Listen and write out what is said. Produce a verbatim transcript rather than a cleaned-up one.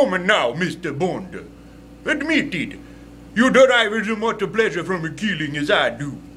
Come on now, Mister Bond. Admit it. You derive as much pleasure from killing as I do.